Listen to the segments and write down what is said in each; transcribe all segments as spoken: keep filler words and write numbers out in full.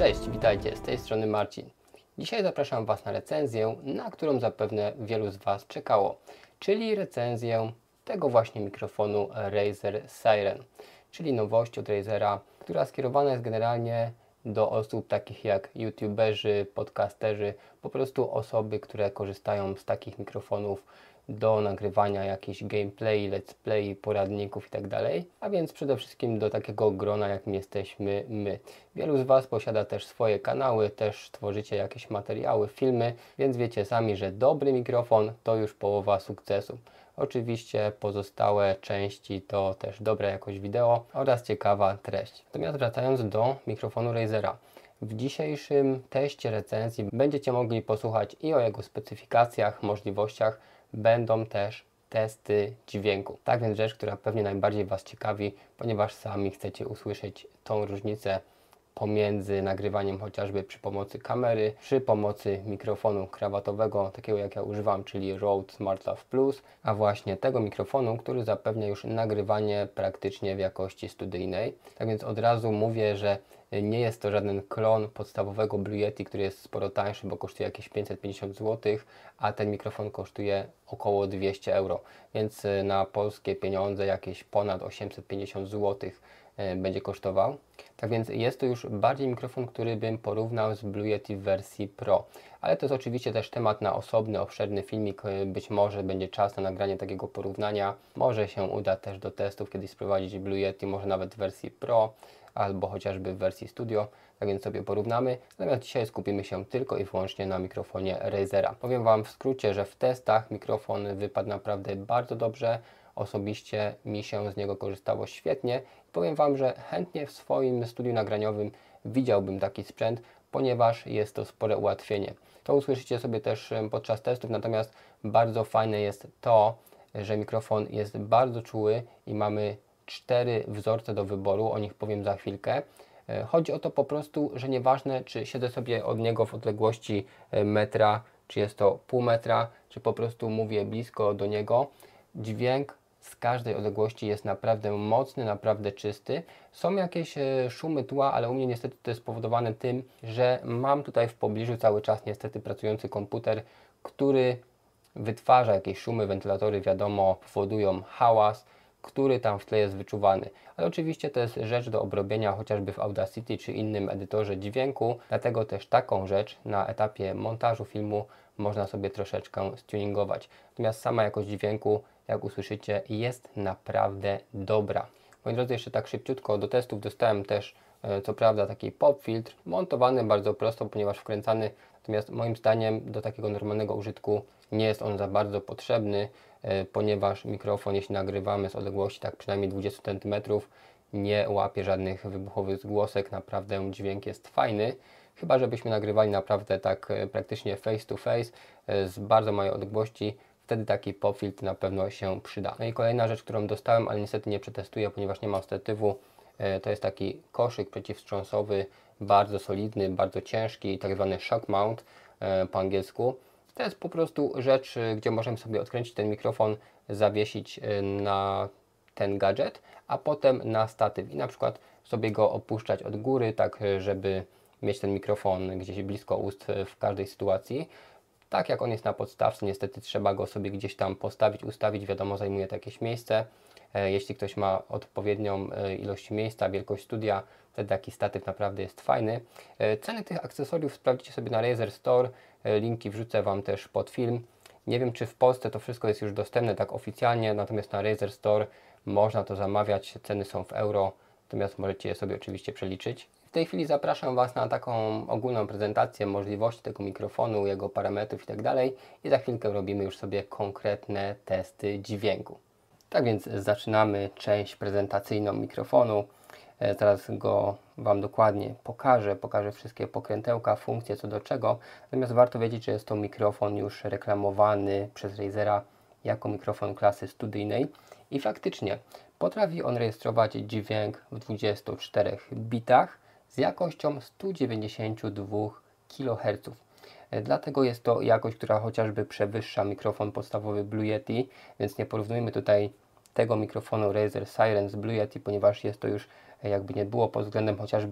Cześć, witajcie, z tej strony Marcin. Dzisiaj zapraszam Was na recenzję, na którą zapewne wielu z Was czekało, czyli recenzję tego właśnie mikrofonu Razer Siren, czyli nowości od Razera, która skierowana jest generalnie do osób takich jak youtuberzy, podcasterzy, po prostu osoby, które korzystają z takich mikrofonów do nagrywania jakichś gameplay, let's play, poradników itd. A więc przede wszystkim do takiego grona, jakim jesteśmy my. Wielu z Was posiada też swoje kanały, też tworzycie jakieś materiały, filmy, więc wiecie sami, że dobry mikrofon to już połowa sukcesu. Oczywiście pozostałe części to też dobra jakość wideo oraz ciekawa treść. Natomiast wracając do mikrofonu Razera. W dzisiejszym teście recenzji będziecie mogli posłuchać i o jego specyfikacjach, możliwościach, będą też testy dźwięku. Tak więc rzecz, która pewnie najbardziej Was ciekawi, ponieważ sami chcecie usłyszeć tą różnicę pomiędzy nagrywaniem chociażby przy pomocy kamery, przy pomocy mikrofonu krawatowego, takiego jak ja używam, czyli Rode SmartLav Plus, a właśnie tego mikrofonu, który zapewnia już nagrywanie praktycznie w jakości studyjnej. Tak więc od razu mówię, że nie jest to żaden klon podstawowego Blue Yeti, który jest sporo tańszy, bo kosztuje jakieś pięćset pięćdziesiąt złotych, a ten mikrofon kosztuje około dwieście euro, więc na polskie pieniądze jakieś ponad osiemset pięćdziesiąt złotych będzie kosztował. Tak więc jest to już bardziej mikrofon, który bym porównał z Blue Yeti w wersji Pro. Ale to jest oczywiście też temat na osobny, obszerny filmik. Być może będzie czas na nagranie takiego porównania. Może się uda też do testów kiedyś sprowadzić Blue Yeti, może nawet w wersji Pro, albo chociażby w wersji Studio. Tak więc sobie porównamy. Natomiast dzisiaj skupimy się tylko i wyłącznie na mikrofonie Razera. Powiem Wam w skrócie, że w testach mikrofon wypadł naprawdę bardzo dobrze. Osobiście mi się z niego korzystało świetnie. Powiem Wam, że chętnie w swoim studiu nagraniowym widziałbym taki sprzęt, ponieważ jest to spore ułatwienie. To usłyszycie sobie też podczas testów, natomiast bardzo fajne jest to, że mikrofon jest bardzo czuły i mamy cztery wzorce do wyboru, o nich powiem za chwilkę. Chodzi o to po prostu, że nieważne, czy siedzę sobie od niego w odległości metra, czy jest to pół metra, czy po prostu mówię blisko do niego, dźwięk z każdej odległości jest naprawdę mocny, naprawdę czysty. Są jakieś e, szumy tła, ale u mnie niestety to jest spowodowane tym, że mam tutaj w pobliżu cały czas niestety pracujący komputer, który wytwarza jakieś szumy, wentylatory wiadomo powodują hałas, który tam w tle jest wyczuwany. Ale oczywiście to jest rzecz do obrobienia chociażby w Audacity czy innym edytorze dźwięku, dlatego też taką rzecz na etapie montażu filmu można sobie troszeczkę stuningować. Natomiast sama jakość dźwięku, jak usłyszycie, jest naprawdę dobra. Moi drodzy, jeszcze tak szybciutko do testów dostałem też co prawda taki pop filtr, montowany bardzo prosto, ponieważ wkręcany, natomiast moim zdaniem do takiego normalnego użytku nie jest on za bardzo potrzebny, ponieważ mikrofon, jeśli nagrywamy z odległości tak przynajmniej dwadzieścia centymetrów, nie łapie żadnych wybuchowych zgłosek, naprawdę dźwięk jest fajny, chyba żebyśmy nagrywali naprawdę tak praktycznie face to face, z bardzo małej odległości, wtedy taki pop filtr na pewno się przyda. No i kolejna rzecz, którą dostałem, ale niestety nie przetestuję, ponieważ nie mam statywu, to jest taki koszyk przeciwwstrząsowy, bardzo solidny, bardzo ciężki, tak zwany shock mount po angielsku. To jest po prostu rzecz, gdzie możemy sobie odkręcić ten mikrofon, zawiesić na ten gadżet, a potem na statyw i na przykład sobie go opuszczać od góry, tak żeby mieć ten mikrofon gdzieś blisko ust w każdej sytuacji. Tak jak on jest na podstawce, niestety trzeba go sobie gdzieś tam postawić, ustawić, wiadomo, zajmuje to jakieś miejsce. Jeśli ktoś ma odpowiednią ilość miejsca, wielkość studia, wtedy taki statyw naprawdę jest fajny. Ceny tych akcesoriów sprawdźcie sobie na Razer Store, linki wrzucę Wam też pod film. Nie wiem, czy w Polsce to wszystko jest już dostępne tak oficjalnie, natomiast na Razer Store można to zamawiać, ceny są w euro, natomiast możecie je sobie oczywiście przeliczyć. W tej chwili zapraszam Was na taką ogólną prezentację możliwości tego mikrofonu, jego parametrów itd. I za chwilkę robimy już sobie konkretne testy dźwięku. Tak więc zaczynamy część prezentacyjną mikrofonu. Zaraz go Wam dokładnie pokażę, pokażę wszystkie pokrętełka, funkcje co do czego. Natomiast warto wiedzieć, że jest to mikrofon już reklamowany przez Razera jako mikrofon klasy studyjnej i faktycznie potrafi on rejestrować dźwięk w dwudziestu czterech bitach z jakością sto dziewięćdziesiąt dwa kiloherców. Dlatego jest to jakość, która chociażby przewyższa mikrofon podstawowy Blue Yeti, więc nie porównujmy tutaj tego mikrofonu Razer Siren z Blue Yeti, ponieważ jest to już jakby nie było pod względem chociażby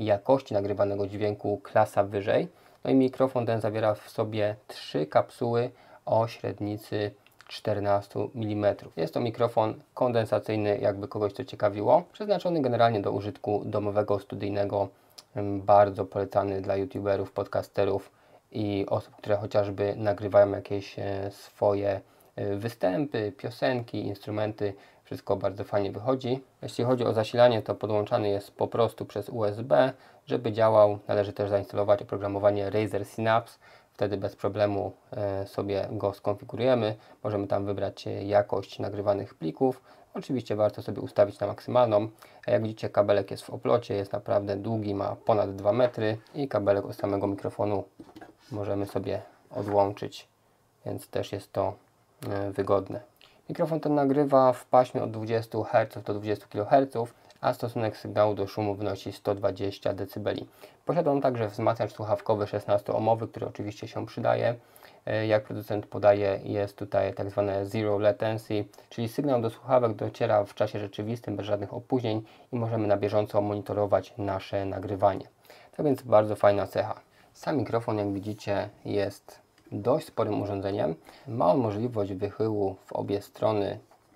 jakości nagrywanego dźwięku klasa wyżej. No i mikrofon ten zawiera w sobie trzy kapsuły o średnicy czternaście milimetrów. Jest to mikrofon kondensacyjny, jakby kogoś to ciekawiło, przeznaczony generalnie do użytku domowego, studyjnego, bardzo polecany dla youtuberów, podcasterów i osób, które chociażby nagrywają jakieś swoje występy, piosenki, instrumenty. Wszystko bardzo fajnie wychodzi. Jeśli chodzi o zasilanie, to podłączany jest po prostu przez U S B. Żeby działał, należy też zainstalować oprogramowanie Razer Synapse. Wtedy bez problemu sobie go skonfigurujemy. Możemy tam wybrać jakość nagrywanych plików. Oczywiście warto sobie ustawić na maksymalną. A jak widzicie, kabelek jest w oplocie, jest naprawdę długi, ma ponad dwa metry i kabelek od samego mikrofonu możemy sobie odłączyć, więc też jest to wygodne. Mikrofon ten nagrywa w paśmie od dwudziestu herców do dwudziestu kiloherców, a stosunek sygnału do szumu wynosi sto dwadzieścia decybeli. Posiada on także wzmacniacz słuchawkowy szesnastoohmowy, który oczywiście się przydaje. Jak producent podaje, jest tutaj tak zwane zero latency, czyli sygnał do słuchawek dociera w czasie rzeczywistym, bez żadnych opóźnień i możemy na bieżąco monitorować nasze nagrywanie. Tak więc bardzo fajna cecha. Sam mikrofon, jak widzicie, jest dość sporym urządzeniem. Ma on możliwość wychyłu w obie strony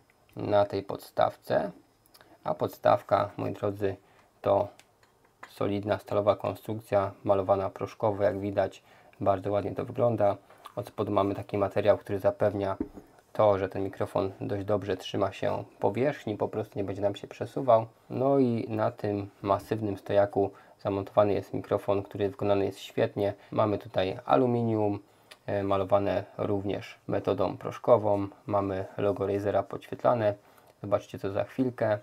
na tej podstawce, a podstawka, moi drodzy, to solidna stalowa konstrukcja malowana proszkowo, jak widać, bardzo ładnie to wygląda. Od spodu mamy taki materiał, który zapewnia to, że ten mikrofon dość dobrze trzyma się powierzchni, po prostu nie będzie nam się przesuwał. No i na tym masywnym stojaku zamontowany jest mikrofon, który wykonany jest świetnie. Mamy tutaj aluminium, malowane również metodą proszkową. Mamy logo Razera podświetlane. Zobaczcie to za chwilkę.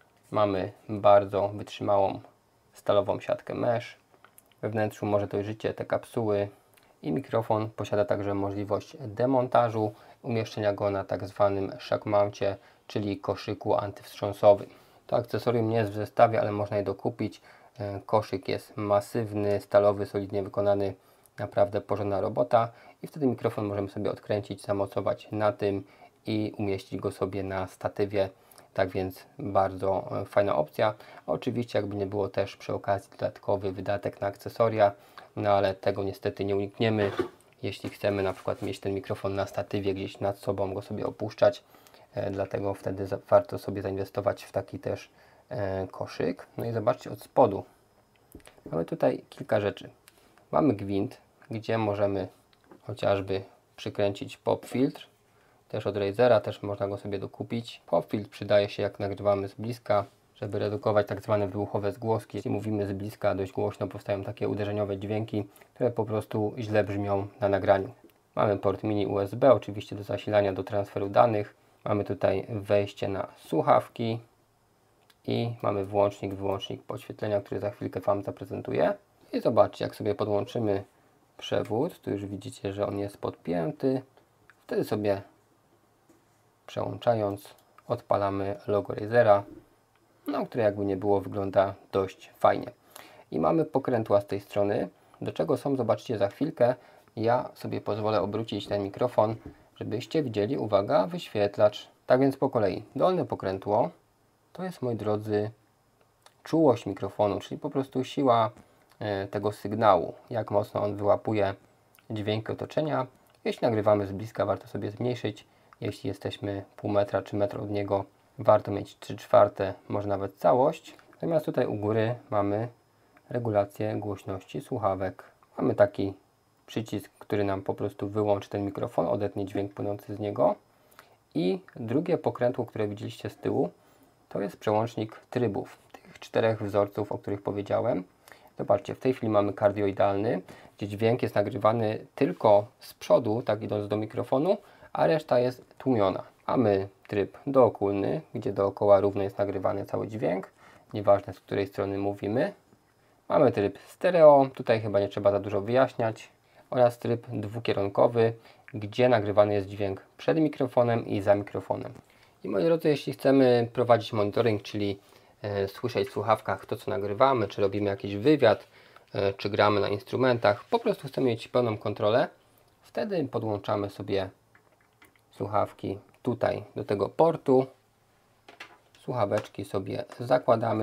Mamy bardzo wytrzymałą stalową siatkę mesh. We wnętrzu może dojrzycie te kapsuły i mikrofon posiada także możliwość demontażu, umieszczenia go na tak zwanym shock mouncie, czyli koszyku antywstrząsowym. To akcesorium nie jest w zestawie, ale można je dokupić. Koszyk jest masywny, stalowy, solidnie wykonany, naprawdę porządna robota i wtedy mikrofon możemy sobie odkręcić, zamocować na tym i umieścić go sobie na statywie. Tak więc bardzo fajna opcja. Oczywiście jakby nie było, też przy okazji dodatkowy wydatek na akcesoria, no ale tego niestety nie unikniemy. Jeśli chcemy na przykład mieć ten mikrofon na statywie, gdzieś nad sobą go sobie opuszczać, e, dlatego wtedy za, warto sobie zainwestować w taki też e, koszyk. No i zobaczcie od spodu. Mamy tutaj kilka rzeczy. Mamy gwint, gdzie możemy chociażby przykręcić pop filtr. Też od Razera, też można go sobie dokupić. Pop filtr przydaje się, jak nagrywamy z bliska, żeby redukować tak zwane wybuchowe zgłoski. Jeśli mówimy z bliska, dość głośno powstają takie uderzeniowe dźwięki, które po prostu źle brzmią na nagraniu. Mamy port mini U S B, oczywiście do zasilania, do transferu danych. Mamy tutaj wejście na słuchawki i mamy włącznik, wyłącznik podświetlenia, który za chwilkę Wam zaprezentuję. I zobaczcie, jak sobie podłączymy przewód, tu już widzicie, że on jest podpięty. Wtedy sobie przełączając odpalamy logo Razera, no, które jakby nie było wygląda dość fajnie. I mamy pokrętła z tej strony, do czego są, zobaczcie za chwilkę. Ja sobie pozwolę obrócić ten mikrofon, żebyście widzieli, uwaga, wyświetlacz. Tak więc po kolei, dolne pokrętło to jest, moi drodzy, czułość mikrofonu, czyli po prostu siła e, tego sygnału, jak mocno on wyłapuje dźwięki otoczenia. Jeśli nagrywamy z bliska, warto sobie zmniejszyć. Jeśli jesteśmy pół metra czy metr od niego, warto mieć trzy czwarte, może nawet całość. Natomiast tutaj u góry mamy regulację głośności słuchawek. Mamy taki przycisk, który nam po prostu wyłączy ten mikrofon, odetnie dźwięk płynący z niego. I drugie pokrętło, które widzieliście z tyłu, to jest przełącznik trybów. Tych czterech wzorców, o których powiedziałem. Zobaczcie, w tej chwili mamy kardioidalny, gdzie dźwięk jest nagrywany tylko z przodu, tak idąc do mikrofonu, a reszta jest tłumiona. Mamy tryb dookólny, gdzie dookoła równo jest nagrywany cały dźwięk, nieważne z której strony mówimy. Mamy tryb stereo, tutaj chyba nie trzeba za dużo wyjaśniać, oraz tryb dwukierunkowy, gdzie nagrywany jest dźwięk przed mikrofonem i za mikrofonem. I moi drodzy, jeśli chcemy prowadzić monitoring, czyli e, słyszeć w słuchawkach to, co nagrywamy, czy robimy jakiś wywiad, e, czy gramy na instrumentach, po prostu chcemy mieć pełną kontrolę, wtedy podłączamy sobie słuchawki tutaj do tego portu, słuchaweczki sobie zakładamy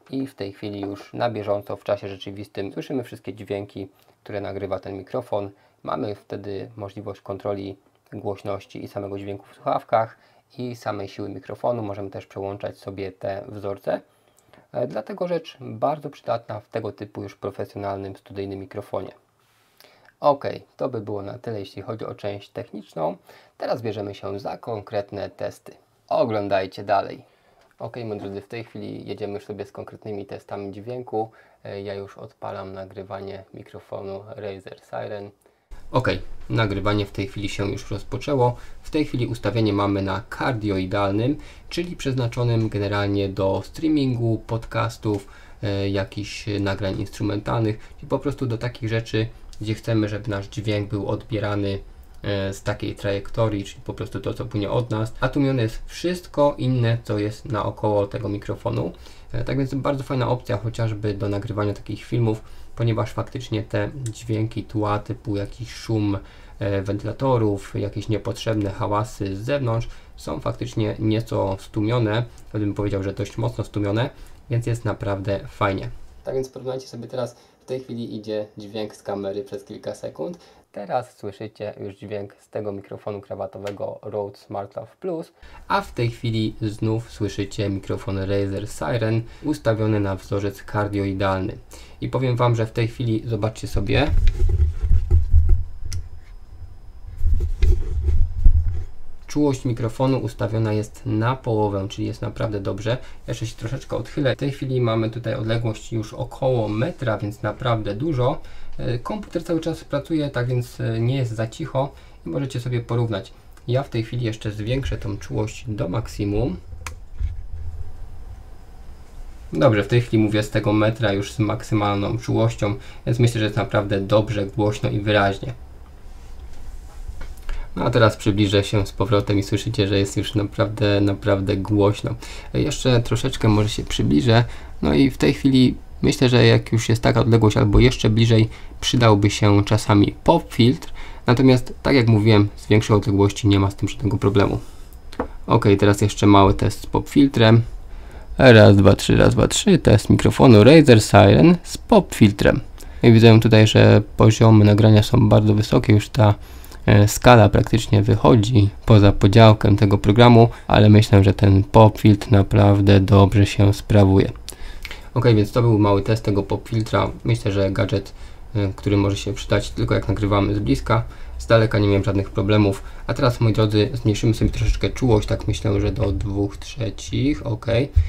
i w tej chwili już na bieżąco, w czasie rzeczywistym słyszymy wszystkie dźwięki, które nagrywa ten mikrofon. Mamy wtedy możliwość kontroli głośności i samego dźwięku w słuchawkach i samej siły mikrofonu. Możemy też przełączać sobie te wzorce. Dlatego rzecz bardzo przydatna w tego typu już profesjonalnym, studyjnym mikrofonie. Ok, to by było na tyle, jeśli chodzi o część techniczną. Teraz bierzemy się za konkretne testy. Oglądajcie dalej. Ok, moi drodzy, w tej chwili jedziemy już sobie z konkretnymi testami dźwięku. Ja już odpalam nagrywanie mikrofonu Razer Siren. Ok, nagrywanie w tej chwili się już rozpoczęło. W tej chwili ustawienie mamy na kardioidalnym, czyli przeznaczonym generalnie do streamingu, podcastów, e, jakichś nagrań instrumentalnych, czyli po prostu do takich rzeczy, gdzie chcemy, żeby nasz dźwięk był odbierany e, z takiej trajektorii, czyli po prostu to, co płynie od nas. A tłumione jest wszystko inne, co jest naokoło tego mikrofonu. E, tak więc bardzo fajna opcja chociażby do nagrywania takich filmów, ponieważ faktycznie te dźwięki tła typu jakiś szum e, wentylatorów, jakieś niepotrzebne hałasy z zewnątrz są faktycznie nieco stłumione, ja bym powiedział, że dość mocno stłumione, więc jest naprawdę fajnie. Tak więc porównajcie sobie teraz, w tej chwili idzie dźwięk z kamery przez kilka sekund. Teraz słyszycie już dźwięk z tego mikrofonu krawatowego Rode SmartLav Plus, a w tej chwili znów słyszycie mikrofon Razer Siren ustawiony na wzorzec kardioidalny. I powiem Wam, że w tej chwili zobaczcie sobie, czułość mikrofonu ustawiona jest na połowę, czyli jest naprawdę dobrze. Ja jeszcze się troszeczkę odchylę. W tej chwili mamy tutaj odległość już około metra, więc naprawdę dużo. Komputer cały czas pracuje, tak więc nie jest za cicho i możecie sobie porównać. Ja w tej chwili jeszcze zwiększę tą czułość do maksimum. Dobrze, w tej chwili mówię z tego metra już z maksymalną czułością, więc myślę, że jest naprawdę dobrze, głośno i wyraźnie. No a teraz przybliżę się z powrotem i słyszycie, że jest już naprawdę, naprawdę głośno. Jeszcze troszeczkę może się przybliżę. No i w tej chwili myślę, że jak już jest taka odległość albo jeszcze bliżej, przydałby się czasami pop filtr. Natomiast tak jak mówiłem, z większej odległości nie ma z tym żadnego problemu. Ok, teraz jeszcze mały test z pop filtrem. Raz, dwa, trzy, raz, dwa, trzy. Test mikrofonu Razer Siren z pop filtrem. I widzę tutaj, że poziomy nagrania są bardzo wysokie. Już ta skala praktycznie wychodzi poza podziałkiem tego programu, ale myślę, że ten pop filtr naprawdę dobrze się sprawuje. Ok, więc to był mały test tego pop filtra. Myślę, że gadżet, który może się przydać tylko jak nagrywamy z bliska. Z daleka nie miałem żadnych problemów. A teraz, moi drodzy, zmniejszymy sobie troszeczkę czułość, tak myślę, że do dwóch trzecich, ok.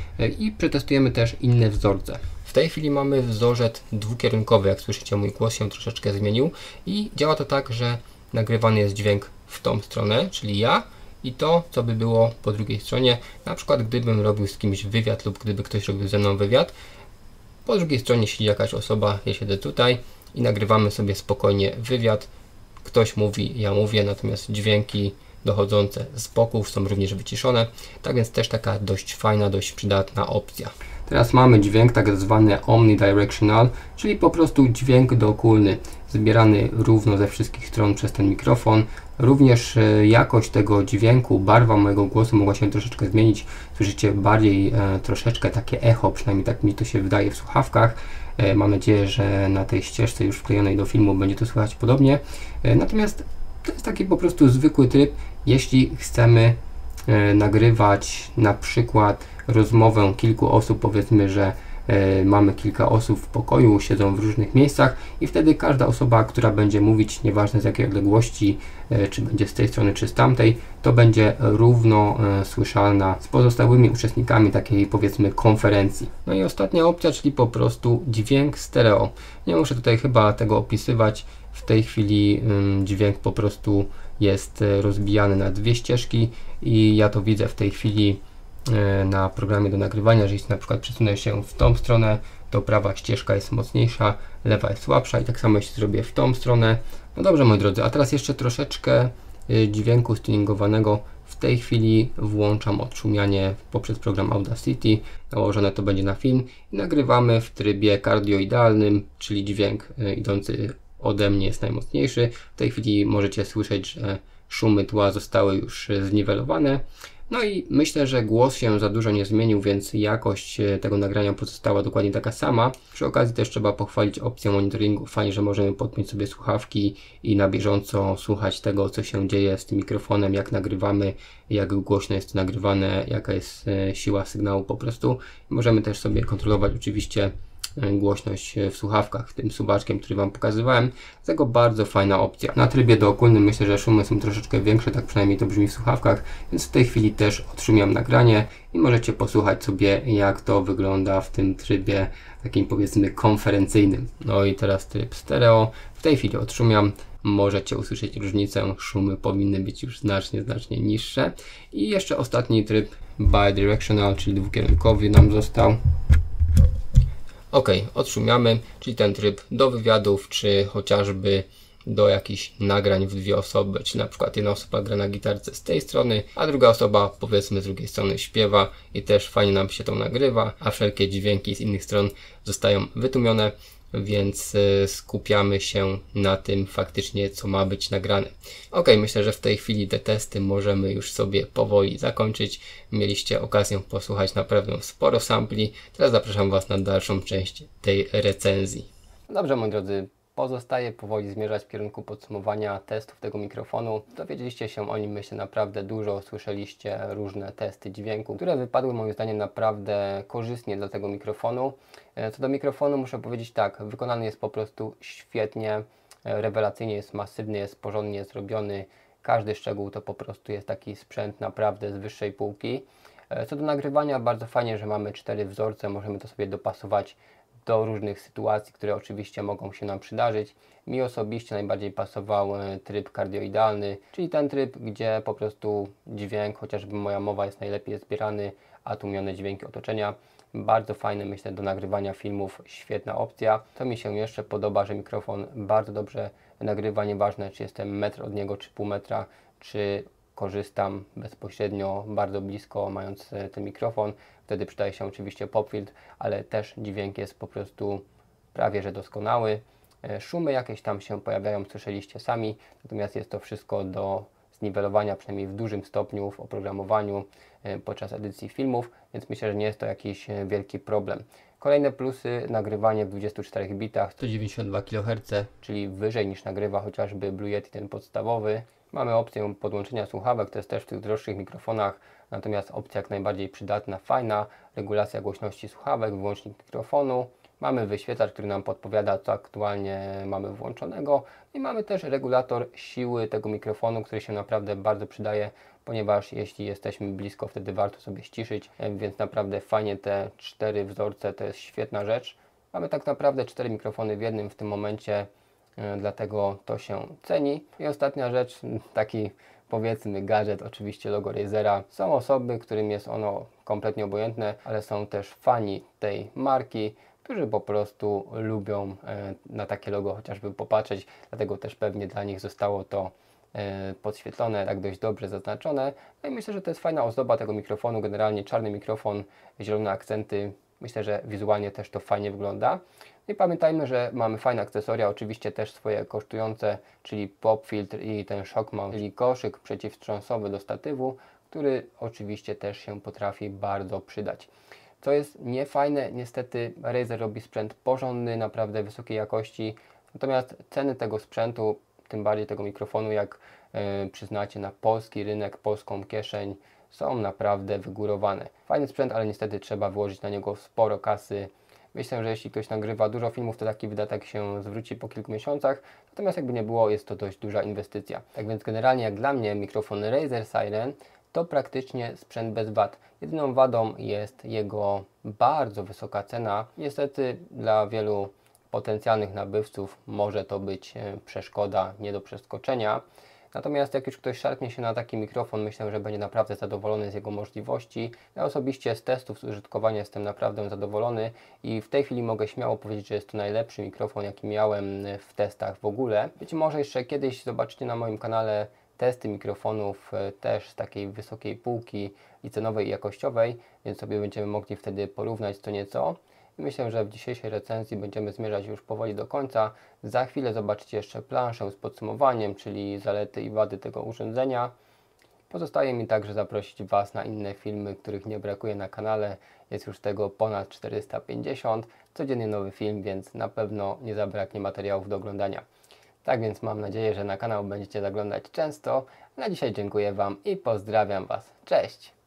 I przetestujemy też inne wzorce. W tej chwili mamy wzorzec dwukierunkowy, jak słyszycie, mój głos się troszeczkę zmienił i działa to tak, że nagrywany jest dźwięk w tą stronę, czyli ja, i to, co by było po drugiej stronie. Na przykład gdybym robił z kimś wywiad lub gdyby ktoś robił ze mną wywiad, po drugiej stronie siedzi jakaś osoba, ja siedzę tutaj i nagrywamy sobie spokojnie wywiad. Ktoś mówi, ja mówię, natomiast dźwięki dochodzące z boków są również wyciszone. Tak więc też taka dość fajna, dość przydatna opcja. Teraz mamy dźwięk tak zwany omnidirectional, czyli po prostu dźwięk dookólny, zbierany równo ze wszystkich stron przez ten mikrofon. Również e, jakość tego dźwięku, barwa mojego głosu mogła się troszeczkę zmienić. Słyszycie bardziej e, troszeczkę takie echo, przynajmniej tak mi to się wydaje w słuchawkach. E, mam nadzieję, że na tej ścieżce już wklejonej do filmu będzie to słychać podobnie. E, natomiast to jest taki po prostu zwykły tryb, jeśli chcemy e, nagrywać na przykład rozmowę kilku osób, powiedzmy, że e, mamy kilka osób w pokoju, siedzą w różnych miejscach i wtedy każda osoba, która będzie mówić, nieważne z jakiej odległości, e, czy będzie z tej strony, czy z tamtej, to będzie równo e, słyszalna z pozostałymi uczestnikami takiej, powiedzmy, konferencji. No i ostatnia opcja, czyli po prostu dźwięk stereo. Nie muszę tutaj chyba tego opisywać. W tej chwili ym, dźwięk po prostu jest e, rozbijany na dwie ścieżki i ja to widzę w tej chwili na programie do nagrywania, że jeśli na przykład przesunę się w tą stronę, to prawa ścieżka jest mocniejsza, lewa jest słabsza i tak samo jeśli zrobię w tą stronę. No dobrze, moi drodzy, a teraz jeszcze troszeczkę dźwięku stuningowanego. W tej chwili włączam odszumianie poprzez program Audacity, nałożone to będzie na film i nagrywamy w trybie kardioidalnym, czyli dźwięk idący ode mnie jest najmocniejszy. W tej chwili możecie słyszeć, że szumy tła zostały już zniwelowane. No i myślę, że głos się za dużo nie zmienił, więc jakość tego nagrania pozostała dokładnie taka sama. Przy okazji też trzeba pochwalić opcję monitoringu. Fajnie, że możemy podpiąć sobie słuchawki i na bieżąco słuchać tego, co się dzieje z tym mikrofonem, jak nagrywamy, jak głośno jest to nagrywane, jaka jest siła sygnału po prostu. Możemy też sobie kontrolować oczywiście głośność w słuchawkach, tym suwaczkiem, który Wam pokazywałem. Dlatego bardzo fajna opcja. Na trybie dookólnym myślę, że szumy są troszeczkę większe, tak przynajmniej to brzmi w słuchawkach, więc w tej chwili też odszumiam nagranie i możecie posłuchać sobie, jak to wygląda w tym trybie takim, powiedzmy, konferencyjnym. No i teraz tryb stereo. W tej chwili odszumiam. Możecie usłyszeć różnicę. Szumy powinny być już znacznie, znacznie niższe. I jeszcze ostatni tryb bidirectional, czyli dwukierunkowy nam został. Ok, odszumiamy, czyli ten tryb do wywiadów, czy chociażby do jakichś nagrań w dwie osoby, czy na przykład jedna osoba gra na gitarce z tej strony, a druga osoba, powiedzmy, z drugiej strony śpiewa i też fajnie nam się to nagrywa, a wszelkie dźwięki z innych stron zostają wytłumione, więc skupiamy się na tym faktycznie, co ma być nagrane. Ok, myślę, że w tej chwili te testy możemy już sobie powoli zakończyć. Mieliście okazję posłuchać naprawdę sporo sampli. Teraz zapraszam Was na dalszą część tej recenzji. Dobrze, moi drodzy, pozostaje powoli zmierzać w kierunku podsumowania testów tego mikrofonu. Dowiedzieliście się o nim, myślę, naprawdę dużo. Słyszeliście różne testy dźwięku, które wypadły moim zdaniem naprawdę korzystnie dla tego mikrofonu. Co do mikrofonu muszę powiedzieć tak, wykonany jest po prostu świetnie, rewelacyjnie, jest masywny, jest porządnie zrobiony. Każdy szczegół to po prostu jest taki sprzęt naprawdę z wyższej półki. Co do nagrywania, bardzo fajnie, że mamy cztery wzorce, możemy to sobie dopasować do różnych sytuacji, które oczywiście mogą się nam przydarzyć. Mi osobiście najbardziej pasował tryb kardioidalny, czyli ten tryb, gdzie po prostu dźwięk, chociażby moja mowa, jest najlepiej zbierany, a tłumione dźwięki otoczenia. Bardzo fajny, myślę, do nagrywania filmów, świetna opcja. Co mi się jeszcze podoba, że mikrofon bardzo dobrze nagrywa, nieważne czy jestem metr od niego, czy pół metra, czy korzystam bezpośrednio, bardzo blisko, mając ten mikrofon. Wtedy przydaje się oczywiście popfiltr, ale też dźwięk jest po prostu prawie że doskonały. Szumy jakieś tam się pojawiają, słyszeliście sami, natomiast jest to wszystko do zniwelowania, przynajmniej w dużym stopniu w oprogramowaniu podczas edycji filmów, więc myślę, że nie jest to jakiś wielki problem. Kolejne plusy: nagrywanie w dwudziestu czterech bitach, sto dziewięćdziesiąt dwa kiloherce, czyli wyżej niż nagrywa chociażby Blue Yeti, ten podstawowy. Mamy opcję podłączenia słuchawek, to jest też w tych droższych mikrofonach, natomiast opcja jak najbardziej przydatna, fajna. Regulacja głośności słuchawek, wyłącznik mikrofonu. Mamy wyświetlacz, który nam podpowiada, co aktualnie mamy włączonego. I mamy też regulator siły tego mikrofonu, który się naprawdę bardzo przydaje, ponieważ jeśli jesteśmy blisko, wtedy warto sobie ściszyć, więc naprawdę fajnie te cztery wzorce, to jest świetna rzecz. Mamy tak naprawdę cztery mikrofony w jednym w tym momencie, dlatego to się ceni. I ostatnia rzecz, taki, powiedzmy, gadżet, oczywiście logo Razera. Są osoby, którym jest ono kompletnie obojętne, ale są też fani tej marki, którzy po prostu lubią na takie logo chociażby popatrzeć, dlatego też pewnie dla nich zostało to podświetlone, tak dość dobrze zaznaczone. No i myślę, że to jest fajna ozdoba tego mikrofonu. Generalnie czarny mikrofon, zielone akcenty. Myślę, że wizualnie też to fajnie wygląda. I pamiętajmy, że mamy fajne akcesoria, oczywiście też swoje kosztujące, czyli pop filtr i ten shock mount, czyli koszyk przeciwwstrząsowy do statywu, który oczywiście też się potrafi bardzo przydać. Co jest niefajne, niestety Razer robi sprzęt porządny, naprawdę wysokiej jakości, natomiast ceny tego sprzętu, tym bardziej tego mikrofonu, jak yy, przyznacie, na polski rynek, polską kieszeń, są naprawdę wygórowane. Fajny sprzęt, ale niestety trzeba włożyć na niego sporo kasy. Myślę, że jeśli ktoś nagrywa dużo filmów, to taki wydatek się zwróci po kilku miesiącach, natomiast jakby nie było, jest to dość duża inwestycja. Tak więc generalnie jak dla mnie mikrofon Razer Siren to praktycznie sprzęt bez wad. Jedyną wadą jest jego bardzo wysoka cena. Niestety dla wielu potencjalnych nabywców może to być przeszkoda nie do przeskoczenia. Natomiast jak już ktoś szarpnie się na taki mikrofon, myślę, że będzie naprawdę zadowolony z jego możliwości. Ja osobiście z testów, z użytkowania jestem naprawdę zadowolony i w tej chwili mogę śmiało powiedzieć, że jest to najlepszy mikrofon, jaki miałem w testach w ogóle. Być może jeszcze kiedyś zobaczycie na moim kanale testy mikrofonów też z takiej wysokiej półki i cenowej i jakościowej, więc sobie będziemy mogli wtedy porównać co nieco. Myślę, że w dzisiejszej recenzji będziemy zmierzać już powoli do końca. Za chwilę zobaczycie jeszcze planszę z podsumowaniem, czyli zalety i wady tego urządzenia. Pozostaje mi także zaprosić Was na inne filmy, których nie brakuje na kanale. Jest już tego ponad czterysta pięćdziesiąt. Codziennie nowy film, więc na pewno nie zabraknie materiałów do oglądania. Tak więc mam nadzieję, że na kanał będziecie zaglądać często. Na dzisiaj dziękuję Wam i pozdrawiam Was. Cześć!